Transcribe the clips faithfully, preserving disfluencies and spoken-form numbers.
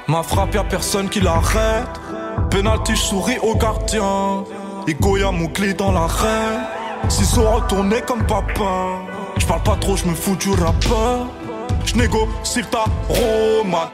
Ma frappe, y'a personne qui l'arrête. Penalty, je souris au gardien. Et Goya Moukli dans l'arène. S'ils sont retournés comme papa. Je parle pas trop, je me fous du rappeur. Je négocie ta Roma.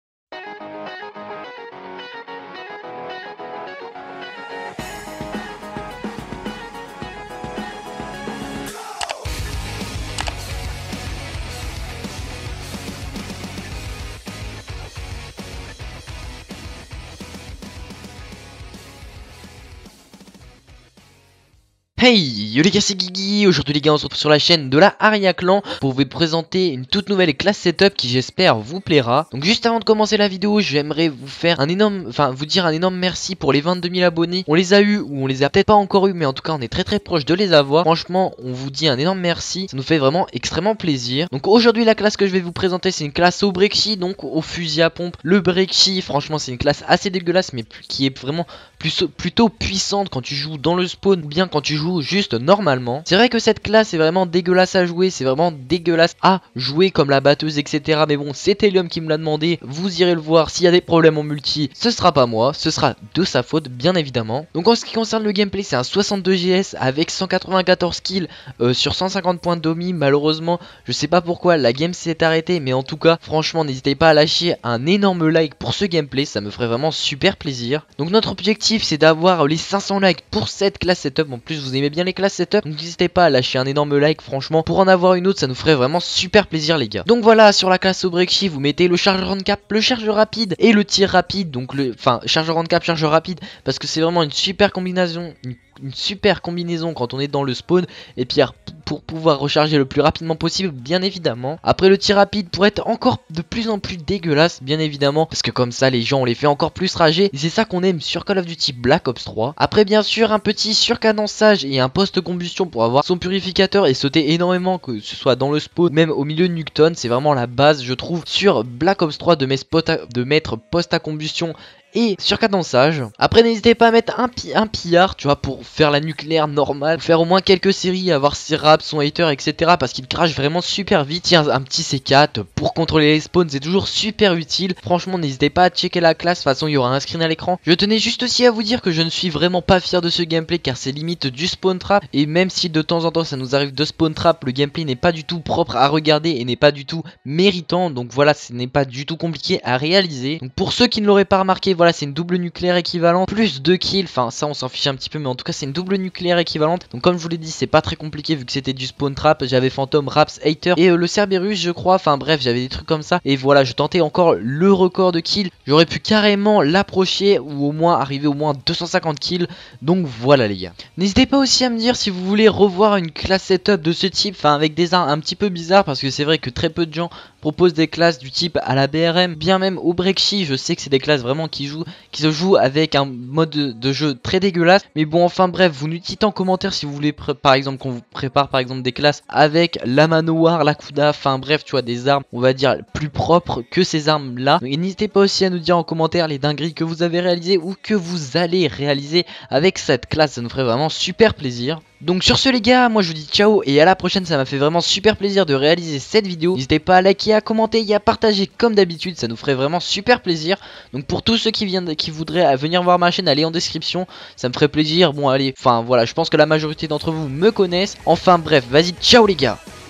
Hey, yo les gars, c'est Guigui. Aujourd'hui les gars, on se retrouve sur la chaîne de la Aria Clan pour vous présenter une toute nouvelle classe setup qui j'espère vous plaira. Donc juste avant de commencer la vidéo, j'aimerais vous faire un énorme, enfin vous dire un énorme merci pour les vingt-deux mille abonnés. On les a eu ou on les a peut-être pas encore eu, mais en tout cas on est très très proche de les avoir. Franchement, on vous dit un énorme merci, ça nous fait vraiment extrêmement plaisir. Donc aujourd'hui la classe que je vais vous présenter, c'est une classe au Brexy, donc au fusil à pompe. Le Brexy, franchement c'est une classe assez dégueulasse, mais qui est vraiment plus, plutôt puissante quand tu joues dans le spawn ou bien quand tu joues juste normalement. C'est vrai que cette classe est vraiment dégueulasse à jouer, c'est vraiment dégueulasse à jouer comme la batteuse, etc. Mais bon, c'est Helium qui me l'a demandé, vous irez le voir. S'il y a des problèmes en multi, ce sera pas moi, ce sera de sa faute bien évidemment. Donc en ce qui concerne le gameplay, c'est un soixante-deux G S avec cent quatre-vingt-quatorze kills euh, sur cent cinquante points de domi. Malheureusement, je sais pas pourquoi la game s'est arrêtée, mais en tout cas franchement n'hésitez pas à lâcher un énorme like pour ce gameplay, ça me ferait vraiment super plaisir. Donc notre objectif c'est d'avoir les cinq cents likes pour cette classe setup. En plus vous aimez bien les classes setup, donc n'hésitez pas à lâcher un énorme like. Franchement, pour en avoir une autre, ça nous ferait vraiment super plaisir les gars. Donc voilà, sur la classe au Brexy, vous mettez le chargeur handicap, le chargeur rapide et le tir rapide. Donc le, enfin chargeur handicap, chargeur rapide, parce que c'est vraiment une super combinaison, une, une super combinaison quand on est dans le spawn. Et puis pour pouvoir recharger le plus rapidement possible, bien évidemment. Après le tir rapide pour être encore de plus en plus dégueulasse, bien évidemment, parce que comme ça les gens on les fait encore plus rager. Et c'est ça qu'on aime sur Call of Duty Black Ops trois. Après bien sûr un petit surcadençage et un post-combustion pour avoir son purificateur et sauter énormément, que ce soit dans le spawn, même au milieu de Nuketown. C'est vraiment la base je trouve sur Black Ops trois de, mes spots à, de mettre post à combustion et surcadençage. Après n'hésitez pas à mettre un, pi un pillard, tu vois, pour faire la nucléaire normale, faire au moins quelques séries, avoir ses raps, son hater, etc. Parce qu'il crache vraiment super vite. Tiens, un petit C quatre pour contrôler les spawns, c'est toujours super utile. Franchement n'hésitez pas à checker la classe, de toute façon il y aura un screen à l'écran. Je tenais juste aussi à vous dire que je ne suis vraiment pas fier de ce gameplay, car c'est limite du spawn trap. Et même si de temps en temps ça nous arrive de spawn trap, le gameplay n'est pas du tout propre à regarder et n'est pas du tout méritant. Donc voilà, ce n'est pas du tout compliqué à réaliser. Donc pour ceux qui ne l'auraient pas remarqué, voilà, c'est une double nucléaire équivalente, plus deux kills, enfin ça on s'en fiche un petit peu, mais en tout cas c'est une double nucléaire équivalente. Donc comme je vous l'ai dit, c'est pas très compliqué vu que c'était du spawn trap. J'avais Phantom, Raps, Hater et euh, le Cerberus je crois, enfin bref j'avais des trucs comme ça. Et voilà, je tentais encore le record de kills, j'aurais pu carrément l'approcher ou au moins arriver au moins deux cent cinquante kills. Donc voilà les gars, n'hésitez pas aussi à me dire si vous voulez revoir une classe setup de ce type, enfin avec des armes un petit peu bizarres, parce que c'est vrai que très peu de gens proposent des classes du type à la B R M, bien même au Brexy. Je sais que c'est des classes vraiment qui jouent qui se joue avec un mode de, de jeu très dégueulasse. Mais bon, enfin bref, vous nous dites en commentaire si vous voulez par exemple qu'on vous prépare par exemple des classes avec la manoir, la Kuda, enfin bref, tu vois, des armes on va dire plus propres que ces armes là. Et n'hésitez pas aussi à nous dire en commentaire les dingueries que vous avez réalisées ou que vous allez réaliser avec cette classe, ça nous ferait vraiment super plaisir. Donc sur ce les gars, moi je vous dis ciao et à la prochaine. Ça m'a fait vraiment super plaisir de réaliser cette vidéo. N'hésitez pas à liker, à commenter et à partager comme d'habitude, ça nous ferait vraiment super plaisir. Donc pour tous ceux qui viennent, qui voudraient venir voir ma chaîne, allez en description, ça me ferait plaisir. Bon allez, enfin voilà, je pense que la majorité d'entre vous me connaissent. Enfin bref, vas-y, ciao les gars.